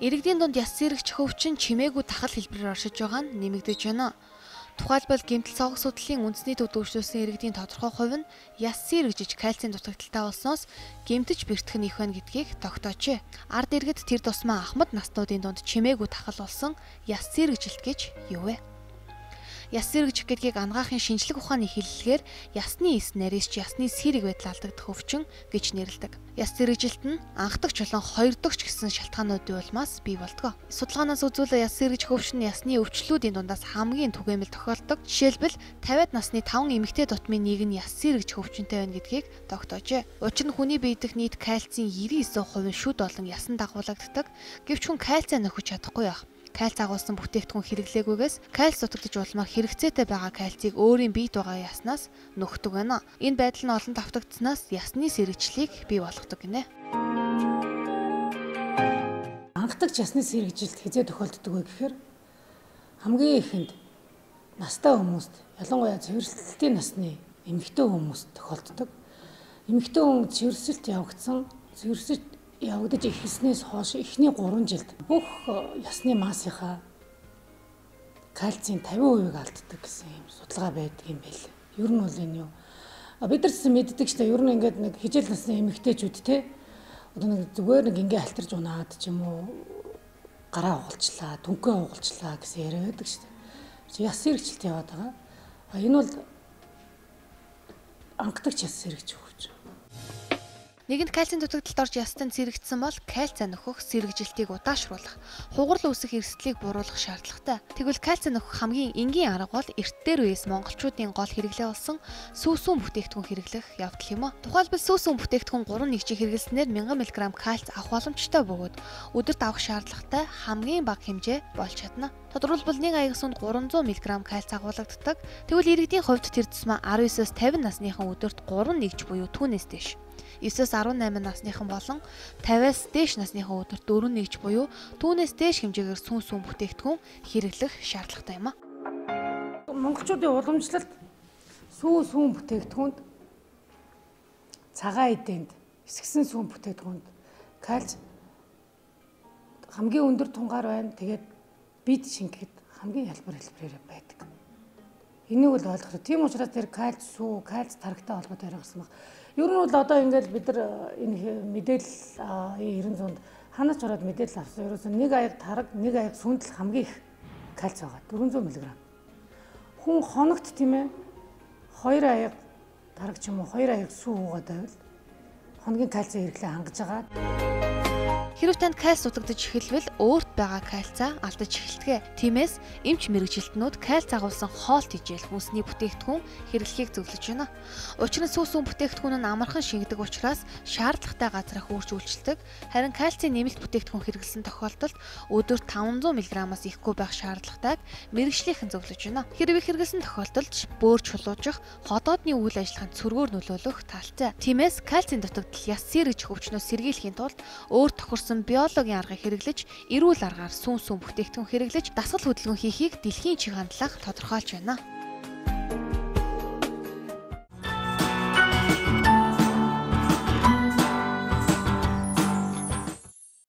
Иргэдийн дунд яс сийрэгч хөвчин чимээгүй тахал хэлбэрээр оршиж байгаа нь нэмэгдэж байна. Тухайлбал гэмтэл цогц судлалын үндэсний төв дэвшүүлсэн иргэдийн тодорхой хувь нь яс сийрэгжиж кальцийн дутагдaltaй болсноос гэмтэж бэртэх нь их байна гэдгийг тогтоожээ. Ард иргэд тэр тусмаа ахмад настуудын дунд чимээгүй тахал болсон яс сийрэгжилт гэж юу вэ? Яс сийрэгжих гэдгийг ангаахын шинжлэх ухааны хэллэгээр ясны эс нарийсч ясны сийрэг байдал алдагдах өвчин гэж нэрлэдэг. Яс сийрэгжилт нь анх дахь чулуун хоёр дахь ч гэсэн шалтгаануудын улмаас бий болдог. Судалгаанаас үзвэл яс сийрэгжих өвчин нь ясны өвчлөлүүдийн дундаас хамгийн түгээмэл тохиолдог. Жишээлбэл 50-аад насны 5 эмэгтэй тутмын нэг нь яс сийрэгжих өвчнөд байна гэдгийг тогтоожээ. Учир нь хүний биед дэх нийт кальцийн 99% шүд болон ясанд дагуулагддаг. Гэвч хүн кальцийг нөхөж чадахгүй байх. Кальц агуулсан бүтээгдэхүүн хэрэглээгүйгээс кальц дутагдж улмаар хэрэгцээтэй байгаа кальцийг өөрийн биед байгаа яснаас нөхдөг байна. Энэ байдал нь олон давтагдсанаас ясны сийрэгжлийг бий болгодог гинэ. Анхдагч ясны сийрэгжилт хизээ тохиолддог вэ гэхээр хамгийн ихэнд настай хүмүүст, ялангуяа цэвэрлэлтийн насны эмэгтэй хүмүүст тохиолддог. Эмэгтэй хүн цэвэрлэлт явагдаж эхэлснээс хойш эхний 3 жилд бүх ясны массынхаа кальцийн 50% алддаг гэсэн юм судалгаа байдаг юм байл. Ер нь бол энэ юу? Бид нар ч мэддэг ч та ер нь ингээд нэг хижээл насны эмэгтэйчүүд те одоо нэг зүгээр нэг ингээ алтарж унаад ч юм уу гараа угалчлаа, түнхээ угалчлаа гэсэн яриа байдаг шүү дээ. Яс сийрэгжилт яваад байгаа. Энэ бол анхдагч яс сийрэгж өгч. Нэгэнт кальцийн дутагдалд орж ястанд сийрэгдсэн бол кальцаа нөхөх сийрэгжилтийг удаашруулах, хугарал үүсэх эрсдлийг бууруулах шаардлагатай. Тэгвэл кальцаа нөхөх хамгийн энгийн арга бол эрт дээр үеэс монголчуудын гол хэрэглээ болсон сүүсүүн бүтээгдэхүүн хэрэглэх явдал юм а. Тухайлбал сүүсүүн бүтээгдэхүүн 3 нэгжийг хэрэглэснээр 1000 мг кальц авах боломжтой бөгөөд өдөрт авах шаардлагатай хамгийн бага хэмжээ болж чадна. Тодорхойлбол нэг аяг сүнд 300 мг кальц агуулгаддаг. Тэгвэл иргэдийн хувьд тэр тусмаа 19-с 50 насныхан өдөрт 3 нэгж буюу түүнээс дээш 9-18 насныхан болон 50-аас дээш насныхан өдөрт 4 нэгж буюу түүнээс дээш хэмжээгээр сүүн бүтээгдэхүүн хэрэглэх шаардлагатай юм а. Монголчуудын уламжлалт сүүн бүтээгдэхүүнд цагаан эдэнд эсгсэн сүүн бүтээгдэхүүнд кальц хамгийн өндөр тунгаар байна. Тэгээд бид шингэхэд хамгийн хэлбэрээр байдаг. Энийг бол ойлгох. Тийм учраас тэр кальц тарагтай холбоотой яригдсан баг. Ер нь бол одоо ингээд бид нар энэ мэдээлэл 90-100-д ханаач ороод мэдээлэл авсан. Ерөөсөн нэг аяг тараг, нэг аяг сүнд л хамгийн их кальц байгаа. 400 мг. Хүн хоногт тийм ээ 2 аяг тараг ч юм уу 2 аяг сүү уугаад байвал хоногийн кальцийн хэрэглээ хангаж байгаа. Хэрв танд кальц дутагдж эхэлвэл өөрт байгаа кальцаа алдаж эхэлдэг. Тиймээс эмч мэргэжилтнүүд кальц агуулсан хоолт ижээл хүнсний бүтээгдэхүүн хэрэглэхийг зөвлөж байна. Учир нь сүүсүүн бүтээгдэхүүн нь амархан шингэдэг учраас шаардлагатай газраа хөөрч үйлчилдэг. Харин кальцийн нэмэлт бүтээгдэхүүн хэрэглэсэн тохиолдолд өдөрт 500 мг-аас ихгүй байх шаардлагатайг мэргэжлийнхэн зөвлөж байна. Хэрвээ хэрэглэсэн тохиолдолд бөөр чулуужих, ходоодны үйл ажиллагаанд цөргөөр нөлөөлөх талцай. Тиймээс кальцийн дутагдал яс сийрэгжих өвчнөөс сэргийлэхийн тулд өөр тохирсон биологийн аргыг хэрэглэж, эрүүл аргаар сүүн бүтээгдэхүүн хэрэглэж, дасгал хөдөлгөөн хийхийг дэлхийн чиг хандлага тодорхойлж байна.